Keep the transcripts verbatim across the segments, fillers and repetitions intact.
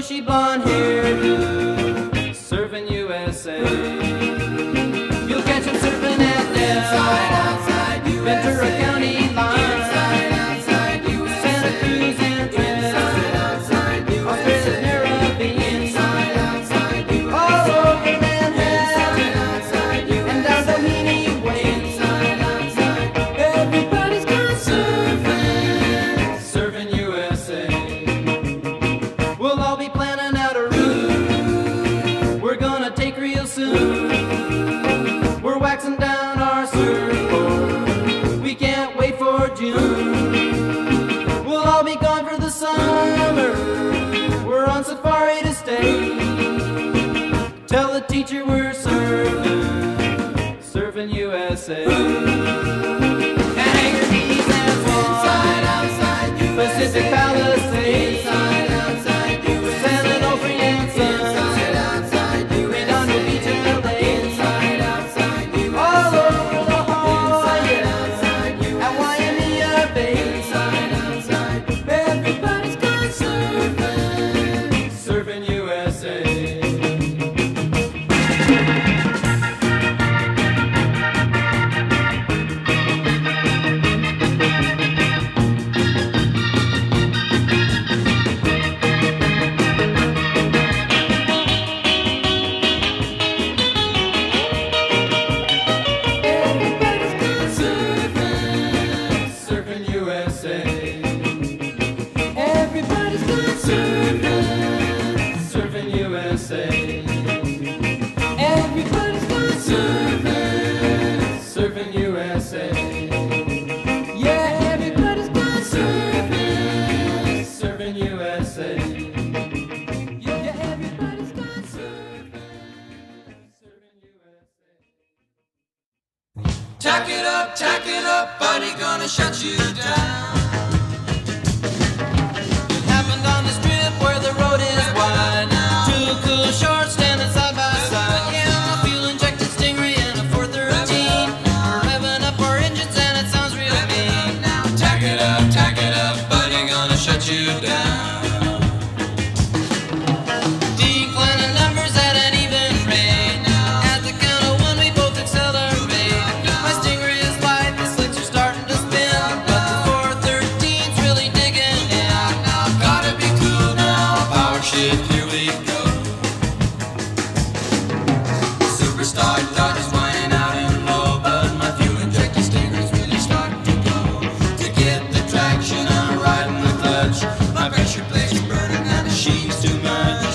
bushy blonde hairdo, surfing U S A. You'll catch him surfing at Del, Ventura County line, outside, Santa Cruz and Trinidad, Australia's Caribbean, all over Manhattan, and down Doheny Way. Everybody's gone surfing, surfing U S A. We'll all be planning out a route we're gonna take real soon. We're waxing down our surfboard, we can't wait for June. We'll all be gone for the summer, we're on safari to stay. Tell the teacher we're surfing, surfing U S A. And Hangar Beach and Swan, Pacific Palisades, San Onofre and Sun, Redondo Beach and L A, all over La Jolla and Waimea Bay. Everybody's gone surfing, surfing U S A. Everybody's gone surfing, surfing U S A. Everybody's gone surfing, surfing U S A. Yeah, everybody's gone surfing, surfing U S A. Yeah, everybody's gone surfing, surfing U S A. Tack it up, tack it up, buddy, gonna shut you down. On the strip where the road is wide, two cool shorts standing side by side. Yeah, a fuel injected Stingray and a four thirteen. We're revving up our engines and it sounds real mean. Tack it up, tack it up, buddy, gonna shut you down. Declining numbers at an even rate. At the count of one we both accelerate. My Stingray is light, the slicks are starting to spin, but the four thirteen's really digging in. Gotta be cool now, power shift, here we go. Superstar Dodge is whining out in low, but my fuel injected Stingray's really starting to go. To get the traction, I'm riding the clutch. My pressure plate's burning and the sheet's too much.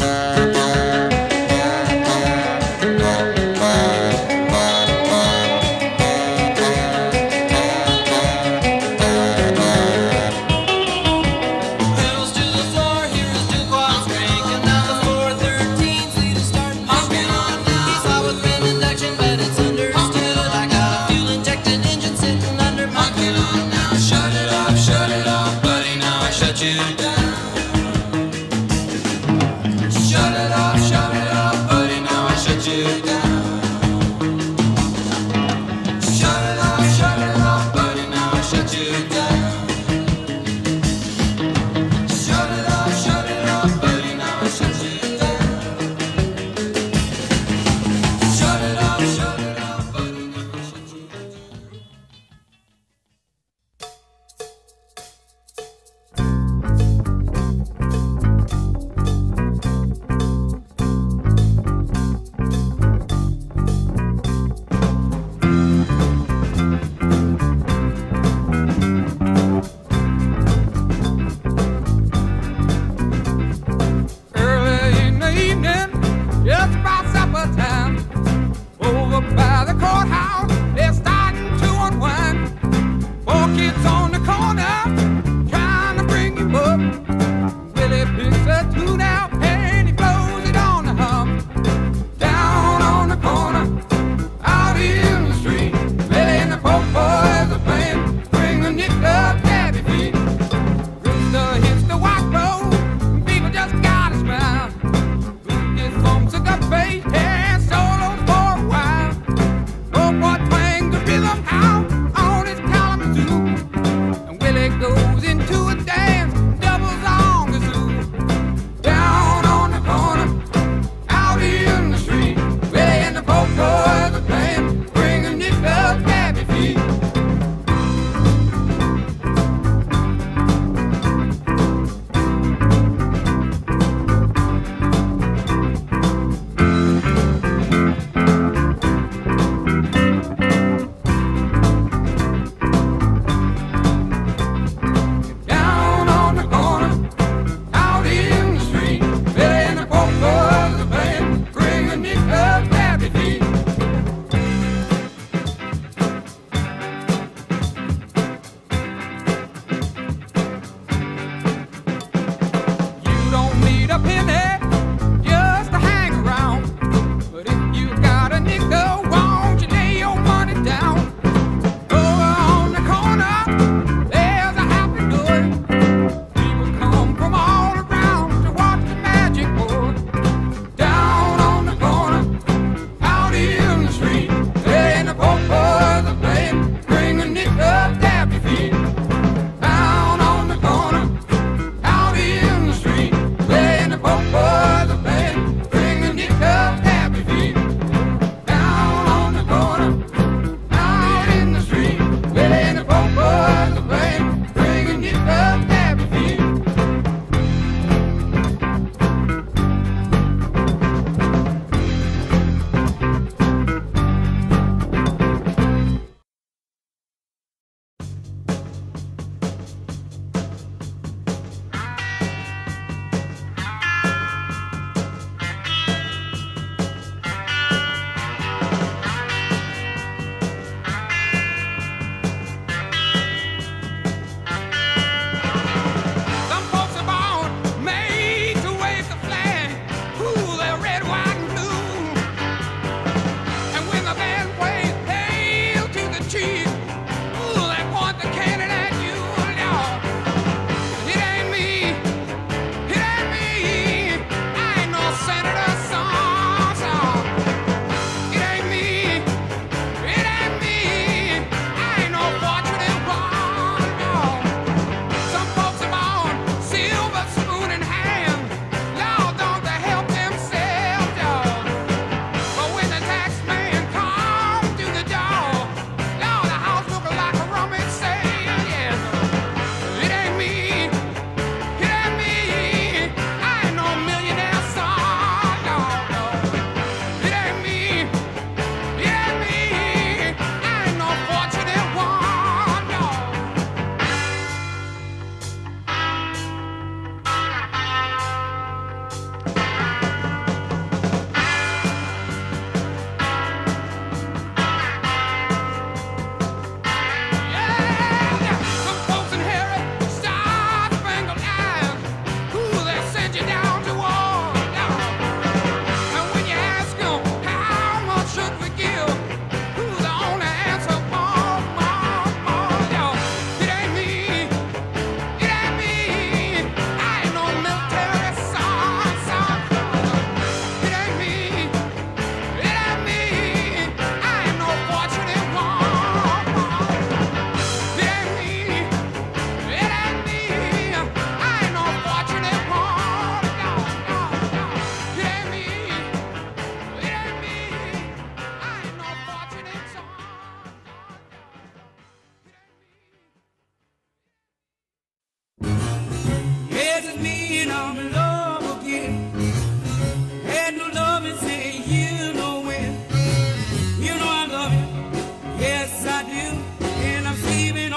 Pedals to the floor, here is two quads cranking. Now the four thirteen's lead is starting to spin. He's hot with rim induction, but it's understood. I got a fuel injected engine sitting under my Get on now, shut it off, shut it off, buddy, now I shut you down. Shut it off, shut it off, buddy, now I shut you down. Shut it off, shut it off, buddy, now I shut you down. Shut it off, shut it off, buddy, now I shut you down. Shut it off, shut it off, buddy, now I shut you down.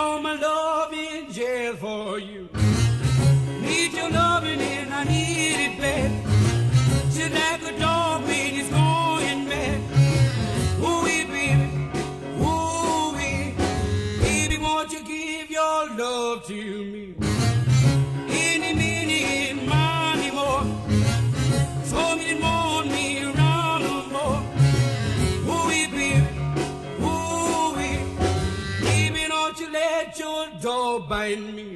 all my love in jail for you. Need your loving and I need it bad. Just like a dog when it's going mad. Ooh-wee, baby, ooh-wee. Baby, won't you give your love to me? Any minute, money more. Told me you want me around no more. Ooh-wee, baby, ooh-wee. Baby, don't you let your dog bite me.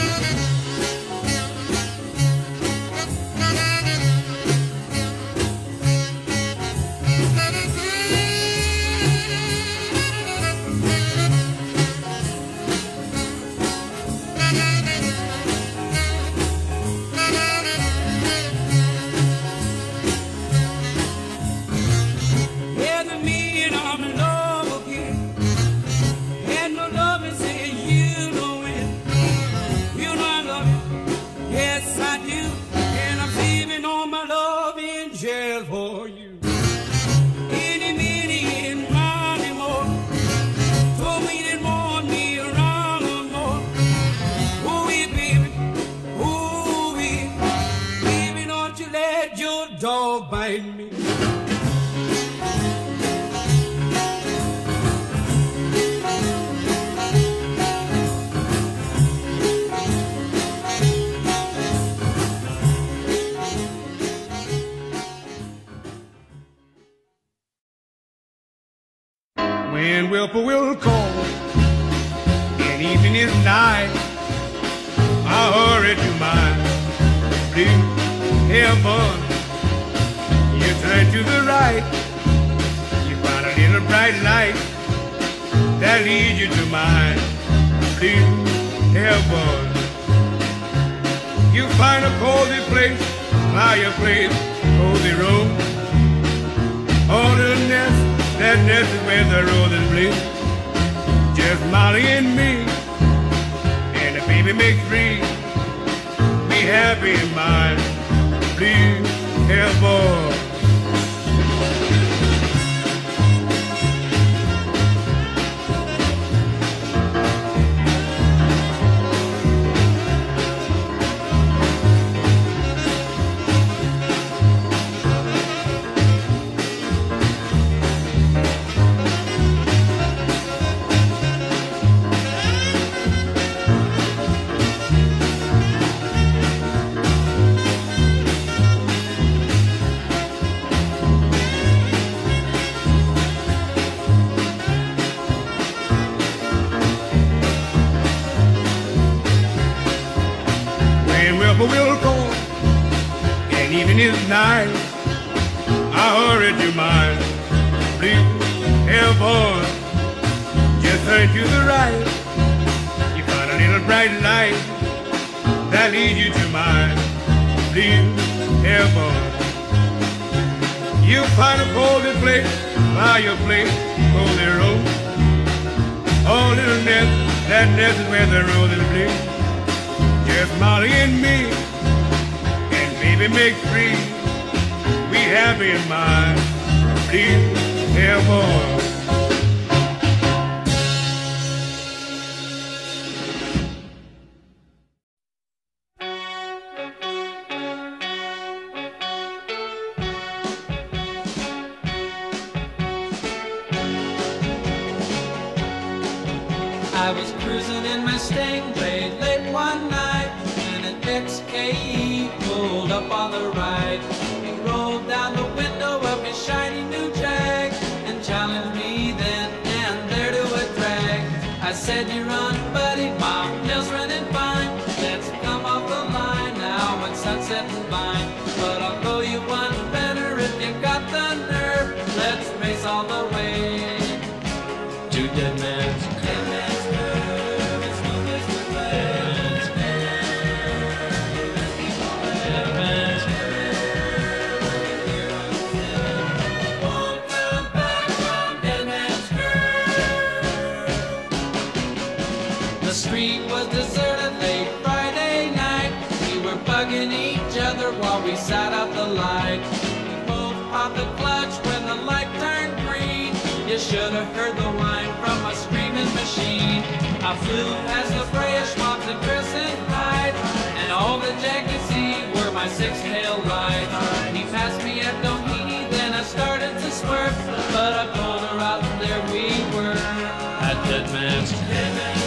For you. Any minute, money more. Told me you didn't want me around no more. Ooh-wee, baby, ooh-wee. Baby, don't you let your dog bite me. When whippoorwill call and evening is nigh, I hurry to my blue heaven. You turn to the right, you find a little bright light that leads you to my blue heaven. You find a cozy place, fireplace, cozy room, all the nest. That nest is where the roses bloom. Just Molly and me, and the baby makes three. Be happy in my blue heaven. Will call and even is night, I hurry to my blue heaven. Just turn to the right, you find a little bright light that leads you to my blue heaven. You find a cozy place, fireplace, cozy room, oh little nest, that nest is where the roses bloom. Just Molly and me, and baby make three. We happy in my blue heaven. I was cruising in my Stingray late one night, and an X K E pulled up on the right. He rolled down the window of his shiny new Jag and challenged me then and there to a drag. I said, "You run, buddy, my mill's running fine. Let's come off the line now when sunset and vine. But I'll go you one better if you got the nerve. Let's race all the way to Dead Man's Curve." While we sat out the light, we both popped the clutch when the light turned green. You should have heard the whine from a screaming machine. I flew past the Freya Schwabs and Crescent Heights, and all the Jack could see were my six-tail lights. He passed me at Doheny, then I started to swerve, but I pulled her out and there we were at Dead Man's Curve.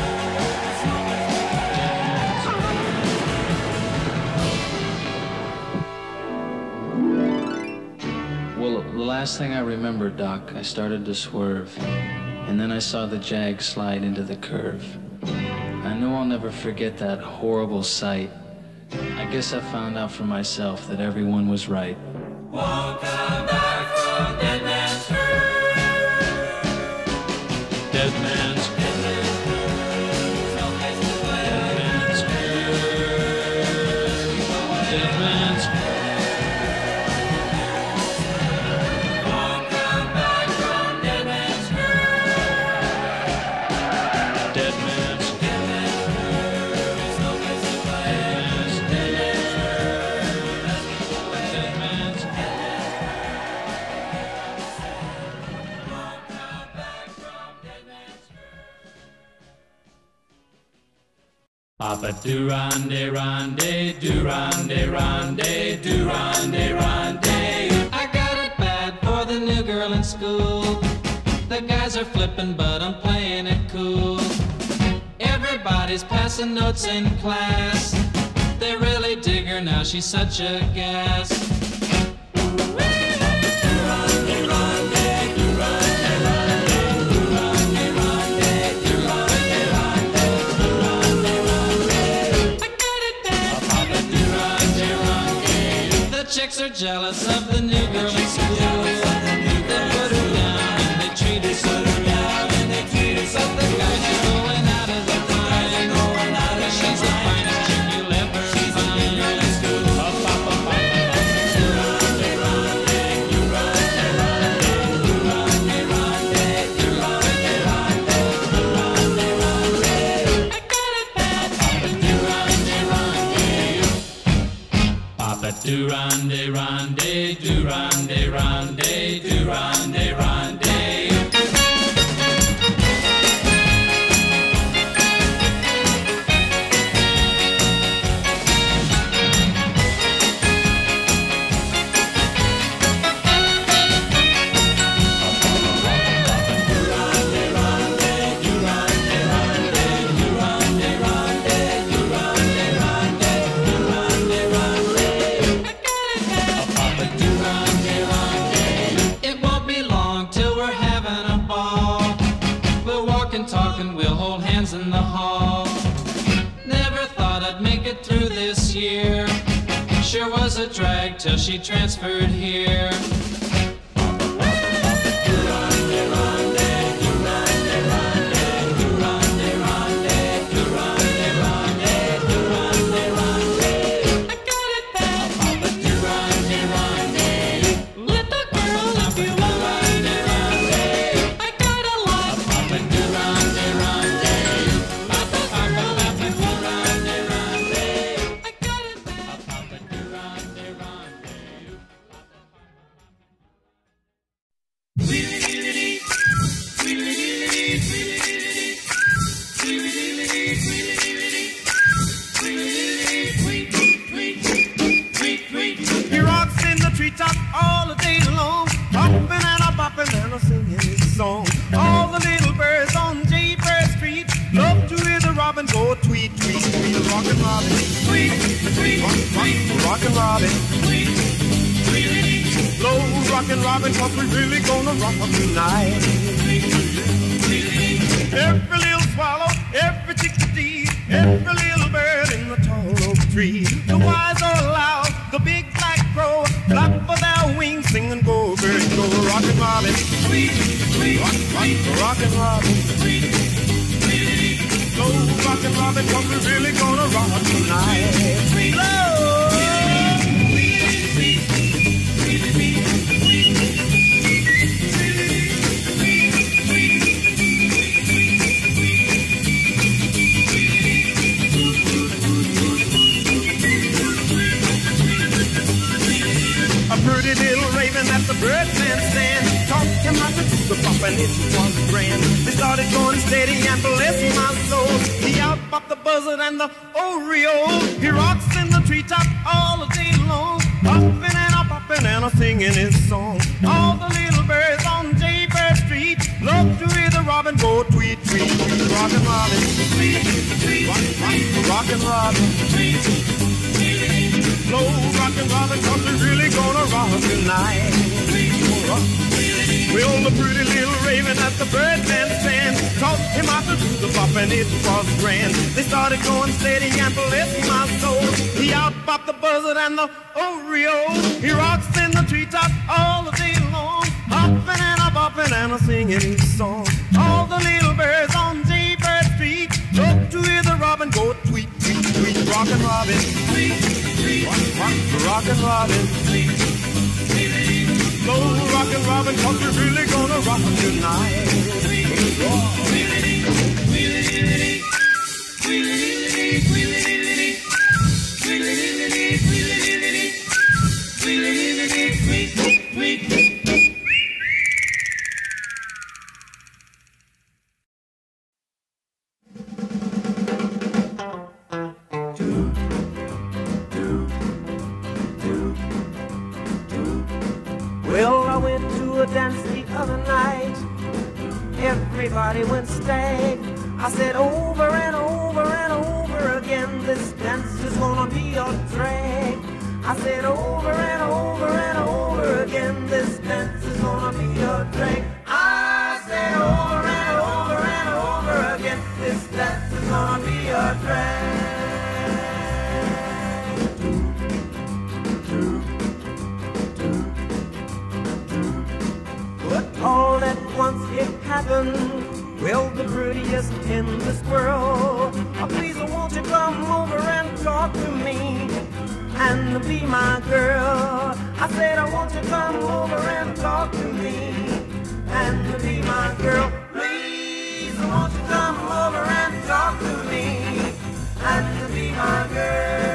Well, the last thing I remember, Doc, I started to swerve, and then I saw the Jag slide into the curve. I know I'll never forget that horrible sight. I guess I found out for myself that everyone was right. Won't come back from Dead Man's Curve. Dead Man's Curve. Dead Man's Curve. Dead Man's Curve. Papa do-rande, rande, do-rande, rande, do-rande, rande. I got it bad for the new girl in school. The guys are flipping, but I'm playing it cool. Everybody's passing notes in class. They really dig her now, she's such a gas. Chicks are jealous of the new girl in school. They put her down and they treat her so down and they treat her so. The guys are going out of the time. She's the finest chick you'll ever find. Do-rande, rande, do-rande, rande, do-rande, rande. In the hall, never thought I'd make it through this year. Sure was a drag till she transferred here. Rockin' Robin, 'cause we really gonna rock 'em tonight. Every little swallow, every chickadee, every little bird in the tall oak tree. The wise or loud, the big black crow, flap of their wings, sing and go, bird, go. Rockin' Robin, sweet, sweet, rock, rock, rockin' Robin, sweet, sweet. Go, rockin' Robin, 'cause we really gonna rock 'em tonight. Sweet, love. A pretty little raven at the birdman stand, talking like a the and it was grand. They started going steady and bless my soul. He out popped the buzzard and the Oreo. He rocks in the treetop all the day long, popping and a popping and a singing his song. All the little birds on Jaybird Street love to hear the robin go tweet, tweet, tweet. Rockin' Robin, tweet, tweet, rock, rock, rockin' Robin, tweet, tweet. Slow rockin' Robin, 'cause we're really gonna rock tonight. Rock. Well, the pretty little raven at the Birdman stand taught him how to do the pop, and it was grand. They started going steady and bless my soul. He out popped the buzzard and the Oreo. He rocks in the treetop all the day long, hopping and a bopping and a singing his song. All the little birds on Jaybird Street love to hear the robin go tweet, tweet, tweet. Rockin' Robin, tweet, tweet, rock, rockin' Robin, tweet, tweet. Slow rockin' Robin, 'cause we're really gonna rock tonight. Well, I went to a dance the other night. Everybody went stag. I said over and over and over again, this dance is gonna be a drag. I said over and over and over again, this dance is gonna be a drag. I said over and over and over again, this dance is gonna be a drag. All at once it happened. Well, the prettiest in this world. Oh, please, won't you come over and talk to me and be my girl? I said, I want you to come over and talk to me and be my girl. Please, won't you come over and talk to me and be my girl?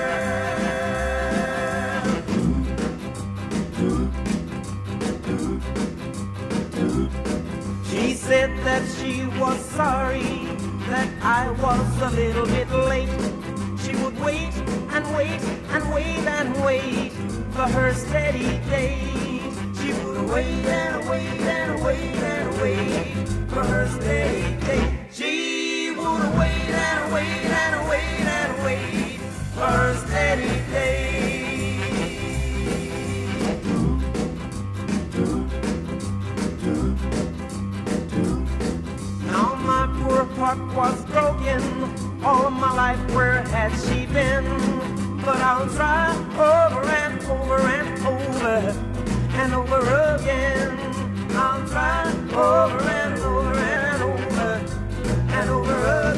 She said that she was sorry that I was a little bit late. She would wait and wait and wait and wait for her steady date. She would wait and wait and wait and wait for her steady date. She would wait and wait and wait and wait for her steady date. Poor heart was broken. All my life, where had she been? But I'll try over and over and over and over again. I'll try over and over and over and over again.